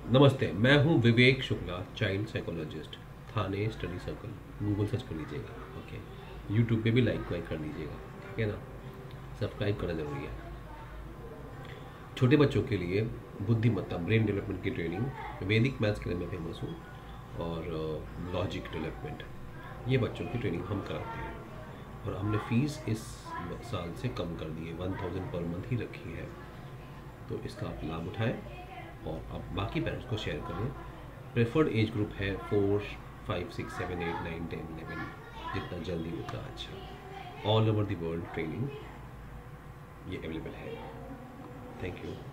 नमस्ते, मैं हूँ Vivek Shukla, child psychologist, Thane study circle. Google search कर लीजिएगा। ओके, यूट्यूब पे भी लाइक वाइक कर दीजिएगा, ठीक है ना। सब्सक्राइब करना ज़रूरी है। छोटे बच्चों के लिए बुद्धिमत्ता, ब्रेन डेवलपमेंट की ट्रेनिंग, वैदिक मैथ्स के लिए मैं फेमस हूँ, और लॉजिक डेवलपमेंट, ये बच्चों की ट्रेनिंग हम कराते हैं। और हमने फ़ीस इस साल से कम कर दी है, 1000 पर मंथ ही रखी है। तो इसका आप लाभ उठाएं और आप बाकी पेरेंट्स को शेयर करें। प्रेफर्ड एज ग्रुप है 4, 5, 6, 7, 8, 9, 10, 11। जितना जल्दी उतना अच्छा। All over the world training ये अवेलेबल है। Thank you.